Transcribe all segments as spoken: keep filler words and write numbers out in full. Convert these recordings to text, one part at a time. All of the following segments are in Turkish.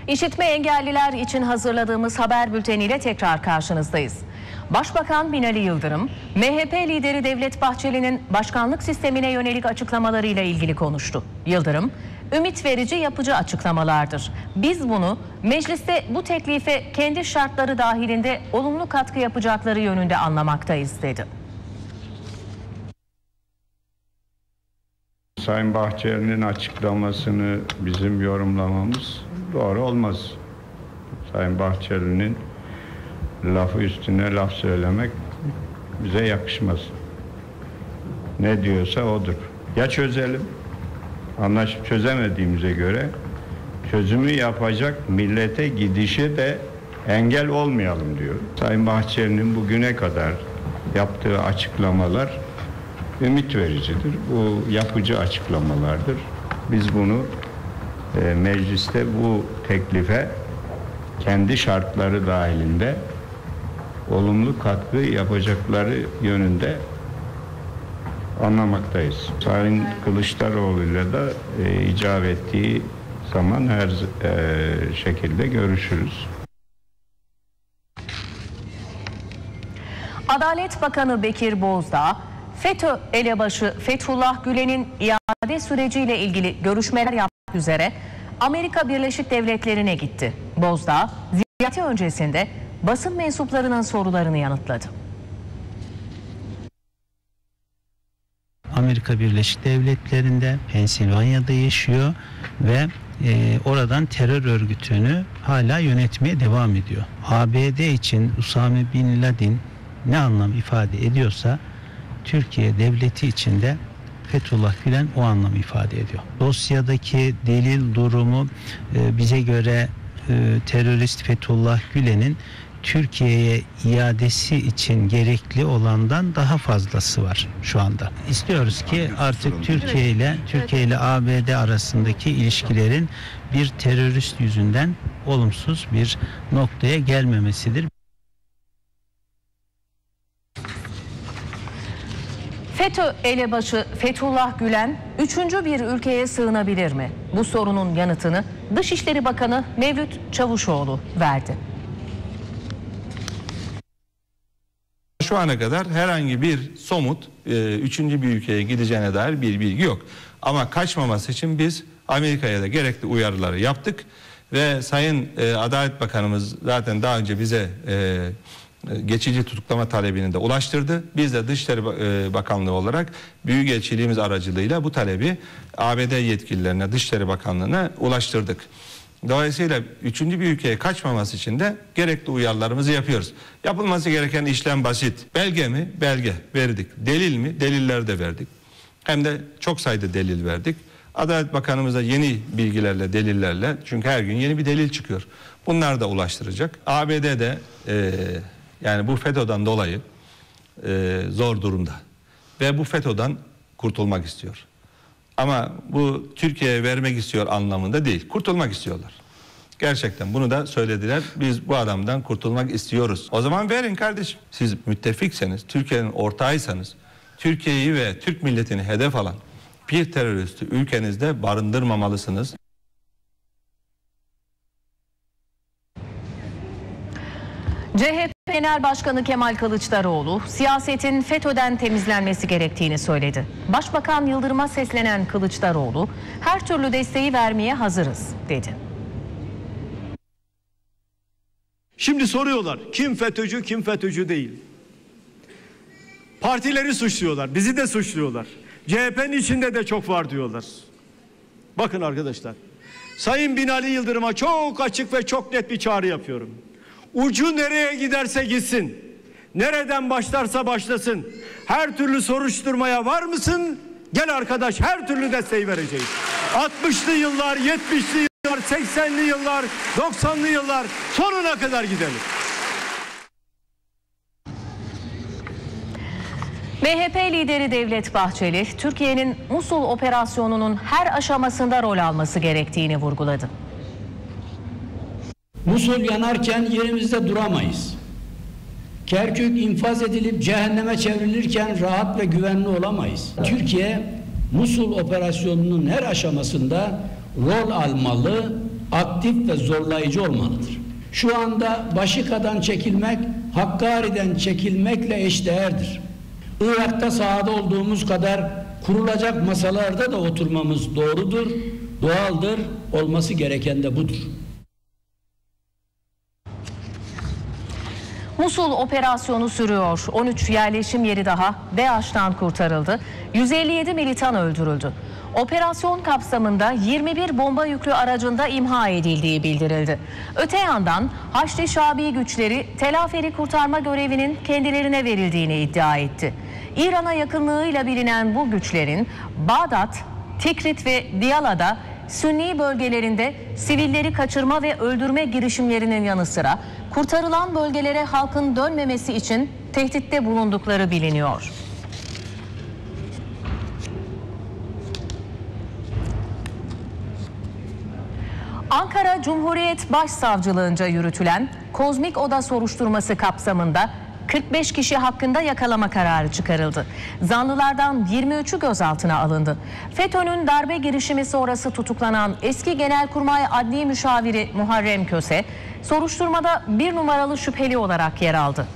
İşitme engelliler için hazırladığımız haber bülteniyle tekrar karşınızdayız. Başbakan Binali Yıldırım, M H P lideri Devlet Bahçeli'nin başkanlık sistemine yönelik açıklamalarıyla ilgili konuştu. Yıldırım, ümit verici, yapıcı açıklamalardır. Biz bunu mecliste bu teklife kendi şartları dahilinde olumlu katkı yapacakları yönünde anlamaktayız dedi. Sayın Bahçeli'nin açıklamasını bizim yorumlamamız doğru olmaz. Sayın Bahçeli'nin lafı üstüne laf söylemek bize yakışmaz. Ne diyorsa odur. Ya çözelim, anlaşıp çözemediğimize göre çözümü yapacak millete gidişe de engel olmayalım diyor. Sayın Bahçeli'nin bugüne kadar yaptığı açıklamalar ümit vericidir. Bu yapıcı açıklamalardır. Biz bunu e, mecliste bu teklife kendi şartları dahilinde olumlu katkı yapacakları yönünde anlamaktayız. Sayın Kılıçdaroğlu'yla da e, icap ettiği zaman her e, şekilde görüşürüz. Adalet Bakanı Bekir Bozdağ, FETÖ elebaşı Fethullah Gülen'in iade süreciyle ilgili görüşmeler yapmak üzere Amerika Birleşik Devletleri'ne gitti. Bozdağ, ziyareti öncesinde basın mensuplarının sorularını yanıtladı. Amerika Birleşik Devletleri'nde, Pensilvanya'da yaşıyor ve e, oradan terör örgütünü hala yönetmeye devam ediyor. A B D için Usame Bin Laden ne anlam ifade ediyorsa Türkiye devleti için de Fethullah Gülen o anlamı ifade ediyor. Dosyadaki delil durumu e, bize göre e, terörist Fethullah Gülen'in Türkiye'ye iadesi için gerekli olandan daha fazlası var şu anda. İstiyoruz ki artık Türkiye ile Türkiye ile A B D arasındaki ilişkilerin bir terörist yüzünden olumsuz bir noktaya gelmemesidir. FETÖ elebaşı Fethullah Gülen üçüncü bir ülkeye sığınabilir mi? Bu sorunun yanıtını Dışişleri Bakanı Mevlüt Çavuşoğlu verdi. Şu ana kadar herhangi bir somut e, üçüncü bir ülkeye gideceğine dair bir bilgi yok. Ama kaçmaması için biz Amerika'ya da gerekli uyarıları yaptık. Ve Sayın e, Adalet Bakanımız zaten daha önce bize e, geçici tutuklama talebini de ulaştırdı. Biz de Dışişleri Bakanlığı olarak Büyükelçiliğimiz aracılığıyla bu talebi A B D yetkililerine, Dışişleri Bakanlığı'na ulaştırdık. Dolayısıyla üçüncü bir ülkeye kaçmaması için de gerekli uyarılarımızı yapıyoruz. Yapılması gereken işlem basit. Belge mi? Belge verdik. Delil mi? Deliller de verdik. Hem de çok sayıda delil verdik. Adalet Bakanımız da yeni bilgilerle, delillerle, çünkü her gün yeni bir delil çıkıyor. Bunlar da ulaştıracak. A B D'de e, yani bu FETÖ'den dolayı e, zor durumda. Ve bu FETÖ'den kurtulmak istiyor. Ama bu Türkiye'ye vermek istiyor anlamında değil. Kurtulmak istiyorlar. Gerçekten bunu da söylediler. Biz bu adamdan kurtulmak istiyoruz. O zaman verin kardeşim. Siz müttefikseniz, Türkiye'nin ortağıysanız, Türkiye'yi ve Türk milletini hedef alan bir teröristi ülkenizde barındırmamalısınız. C H P Genel Başkanı Kemal Kılıçdaroğlu, siyasetin FETÖ'den temizlenmesi gerektiğini söyledi. Başbakan Yıldırım'a seslenen Kılıçdaroğlu, her türlü desteği vermeye hazırız dedi. Şimdi soruyorlar, kim FETÖ'cü, kim FETÖ'cü değil. Partileri suçluyorlar, bizi de suçluyorlar. C H P'nin içinde de çok var diyorlar. Bakın arkadaşlar, Sayın Binali Yıldırım'a çok açık ve çok net bir çağrı yapıyorum. Ucu nereye giderse gitsin, nereden başlarsa başlasın, her türlü soruşturmaya var mısın? Gel arkadaş, her türlü desteği vereceğiz. altmışlı yıllar, yetmişli yıllar, seksenli yıllar, doksanlı yıllar, sonuna kadar gidelim. M H P lideri Devlet Bahçeli, Türkiye'nin Musul operasyonunun her aşamasında rol alması gerektiğini vurguladı. Musul yanarken yerimizde duramayız. Kerkük infaz edilip cehenneme çevrilirken rahat ve güvenli olamayız. Türkiye, Musul operasyonunun her aşamasında rol almalı, aktif ve zorlayıcı olmalıdır. Şu anda Başika'dan çekilmek, Hakkari'den çekilmekle eşdeğerdir. Irak'ta sahada olduğumuz kadar kurulacak masalarda da oturmamız doğrudur, doğaldır, olması gereken de budur. Musul operasyonu sürüyor. on üç yerleşim yeri daha DAEŞ'tan kurtarıldı. yüz elli yedi militan öldürüldü. Operasyon kapsamında yirmi bir bomba yüklü aracında imha edildiği bildirildi. Öte yandan Haçlı Şabi güçleri Tel Afer'i kurtarma görevinin kendilerine verildiğini iddia etti. İran'a yakınlığıyla bilinen bu güçlerin Bağdat, Tikrit ve Diyala'da Sünni bölgelerinde sivilleri kaçırma ve öldürme girişimlerinin yanı sıra kurtarılan bölgelere halkın dönmemesi için tehditte bulundukları biliniyor. Ankara Cumhuriyet Başsavcılığınca yürütülen Kozmik Oda soruşturması kapsamında kırk beş kişi hakkında yakalama kararı çıkarıldı. Zanlılardan yirmi üçü gözaltına alındı. FETÖ'nün darbe girişimi sonrası tutuklanan eski Genelkurmay Adli Müşaviri Muharrem Köse, soruşturmada bir numaralı şüpheli olarak yer aldı.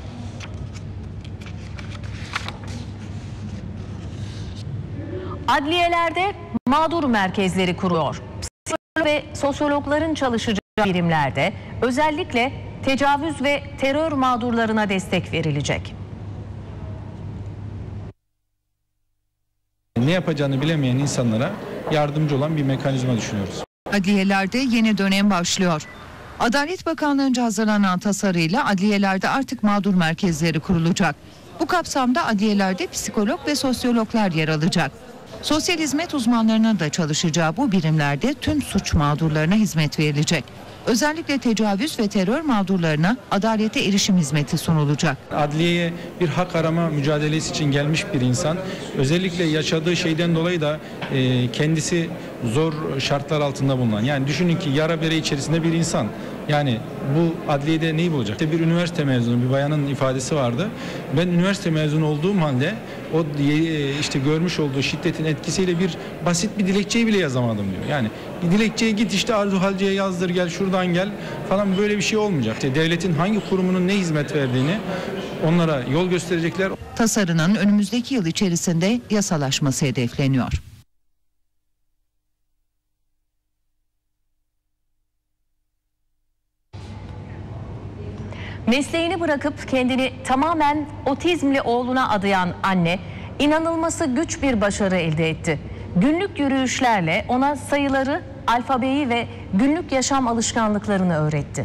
Adliyelerde mağdur merkezleri kuruyor. Ve sosyologların çalışacağı birimlerde özellikle tecavüz ve terör mağdurlarına destek verilecek. Ne yapacağını bilemeyen insanlara yardımcı olan bir mekanizma düşünüyoruz. Adliyelerde yeni dönem başlıyor. Adalet Bakanlığı'nca hazırlanan tasarıyla adliyelerde artık mağdur merkezleri kurulacak. Bu kapsamda adliyelerde psikolog ve sosyologlar yer alacak. Sosyal hizmet uzmanlarının da çalışacağı bu birimlerde tüm suç mağdurlarına hizmet verilecek. Özellikle tecavüz ve terör mağdurlarına adalete erişim hizmeti sunulacak. Adliyeye bir hak arama mücadelesi için gelmiş bir insan, özellikle yaşadığı şeyden dolayı da e, kendisi zor şartlar altında bulunan, yani düşünün ki yara bere içerisinde bir insan, yani bu adliyede neyi bulacak? İşte bir üniversite mezunu bir bayanın ifadesi vardı. Ben üniversite mezunu olduğum halde o işte görmüş olduğu şiddetin etkisiyle bir basit bir dilekçeyi bile yazamadım diyor. Yani bir dilekçeye git işte Arzu Halci'ye yazdır, gel şuradan gel falan, böyle bir şey olmayacak. İşte devletin hangi kurumunun ne hizmet verdiğini onlara yol gösterecekler. Tasarının önümüzdeki yıl içerisinde yasalaşması hedefleniyor. Mesleğini bırakıp kendini tamamen otizmli oğluna adayan anne, inanılması güç bir başarı elde etti. Günlük yürüyüşlerle ona sayıları, alfabeyi ve günlük yaşam alışkanlıklarını öğretti.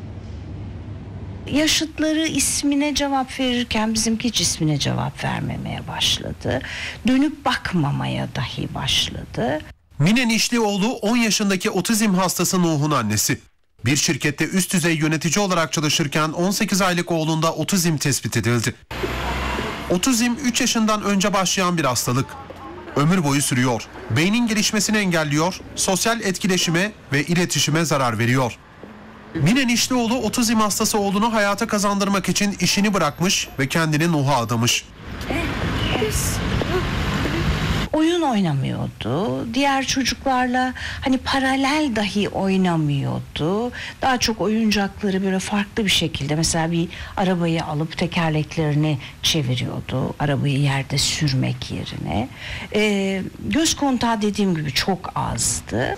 Yaşıtları ismine cevap verirken bizimki hiç ismine cevap vermemeye başladı. Dönüp bakmamaya dahi başladı. Mine Nişlioğlu on yaşındaki otizm hastası Nuh'un annesi. Bir şirkette üst düzey yönetici olarak çalışırken on sekiz aylık oğlunda otizm tespit edildi. Otizm üç yaşından önce başlayan bir hastalık. Ömür boyu sürüyor. Beynin gelişmesini engelliyor, sosyal etkileşime ve iletişime zarar veriyor. Mine Nişlioğlu otizm hastası oğlunu hayata kazandırmak için işini bırakmış ve kendini Nuh'a adamış. Oyun oynamıyordu. Diğer çocuklarla hani paralel dahi oynamıyordu. Daha çok oyuncakları böyle farklı bir şekilde, mesela bir arabayı alıp tekerleklerini çeviriyordu. Arabayı yerde sürmek yerine. Ee, göz kontağı dediğim gibi çok azdı.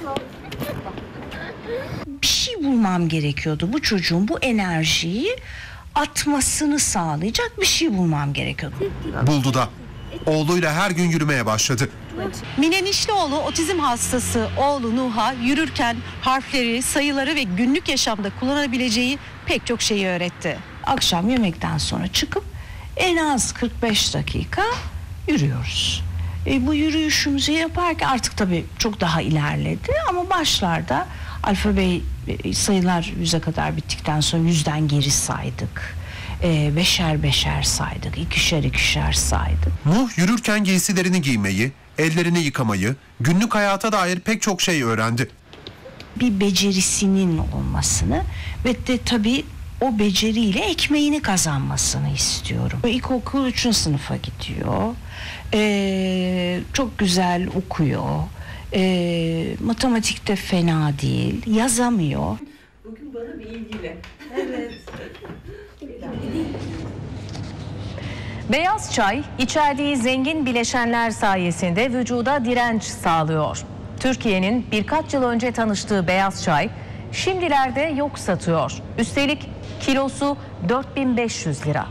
Bir şey bulmam gerekiyordu. Bu çocuğun bu enerjiyi atmasını sağlayacak bir şey bulmam gerekiyordu. Buldu da. Oğluyla her gün yürümeye başladı. Mine Nişlioğlu otizm hastası oğlu Nuh'a yürürken harfleri, sayıları ve günlük yaşamda kullanabileceği pek çok şeyi öğretti. Akşam yemekten sonra çıkıp en az kırk beş dakika yürüyoruz. E, bu yürüyüşümüzü yaparken artık tabii çok daha ilerledi ama başlarda alfabe sayılar yüze kadar bittikten sonra yüzden geri saydık. E, beşer beşer saydık, ikişer ikişer saydık. Nuh yürürken giysilerini giymeyi, ellerini yıkamayı, günlük hayata dair pek çok şey öğrendi. Bir becerisinin olmasını ve de tabii o beceriyle ekmeğini kazanmasını istiyorum. İlkokul üçüncü sınıfa gidiyor. Ee, çok güzel okuyor. E, matematikte fena değil. Yazamıyor. Bugün bana bir ilgili. Evet. Beyaz çay içerdiği zengin bileşenler sayesinde vücuda direnç sağlıyor. Türkiye'nin birkaç yıl önce tanıştığı beyaz çay şimdilerde yok satıyor. Üstelik kilosu dört bin beş yüz lira.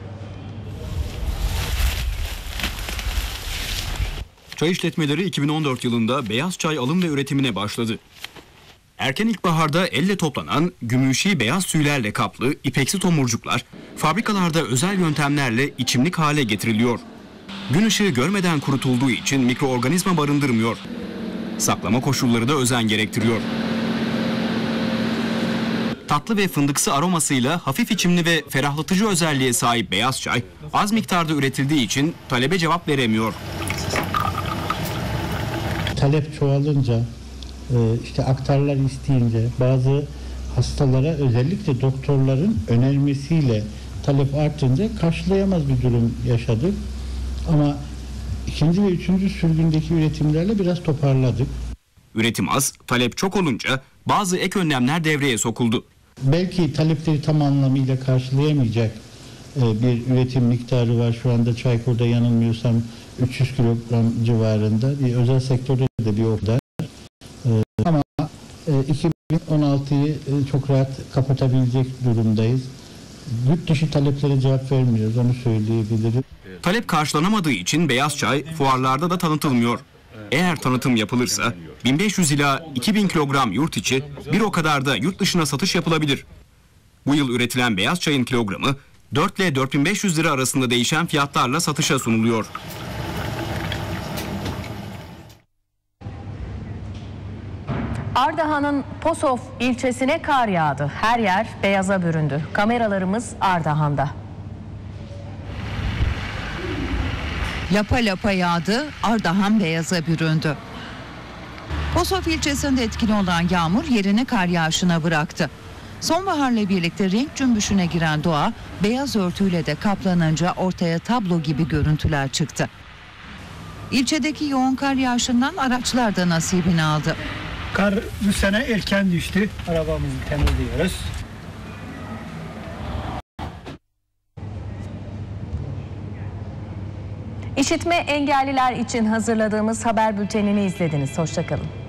Çay işletmeleri iki bin on dört yılında beyaz çay alım ve üretimine başladı. Erken ilkbaharda elle toplanan gümüşi beyaz tüylerle kaplı ipeksi tomurcuklar fabrikalarda özel yöntemlerle içimlik hale getiriliyor. Gün ışığı görmeden kurutulduğu için mikroorganizma barındırmıyor. Saklama koşulları da özen gerektiriyor. Tatlı ve fındıksı aromasıyla hafif içimli ve ferahlatıcı özelliğe sahip beyaz çay az miktarda üretildiği için talebe cevap veremiyor. Talep çoğalınca, işte aktarlar isteyince bazı hastalara özellikle doktorların önermesiyle talep artınca karşılayamaz bir durum yaşadık. Ama ikinci ve üçüncü sürgündeki üretimlerle biraz toparladık. Üretim az, talep çok olunca bazı ek önlemler devreye sokuldu. Belki talepleri tam anlamıyla karşılayamayacak bir üretim miktarı var. Şu anda Çaykur'da yanılmıyorsam üç yüz kilogram civarında. Bir özel sektörde de bir o kadar. Ama iki bin on altıyı çok rahat kapatabilecek durumdayız. Yurt dışı taleplere cevap vermiyoruz, onu söyleyebilirim. Talep karşılanamadığı için beyaz çay fuarlarda da tanıtılmıyor. Eğer tanıtım yapılırsa bin beş yüz ila iki bin kilogram yurt içi, bir o kadar da yurt dışına satış yapılabilir. Bu yıl üretilen beyaz çayın kilogramı dört ile dört bin beş yüz lira arasında değişen fiyatlarla satışa sunuluyor. Ardahan'ın Posof ilçesine kar yağdı. Her yer beyaza büründü. Kameralarımız Ardahan'da. Lapa lapa yağdı, Ardahan beyaza büründü. Posof ilçesinde etkili olan yağmur yerini kar yağışına bıraktı. Sonbaharla birlikte renk cümbüşüne giren doğa beyaz örtüyle de kaplanınca ortaya tablo gibi görüntüler çıktı. İlçedeki yoğun kar yağışından araçlar da nasibini aldı. Kar bu sene erken düştü. Arabamızı temizliyoruz. İşitme engelliler için hazırladığımız haber bültenini izlediniz. Hoşça kalın.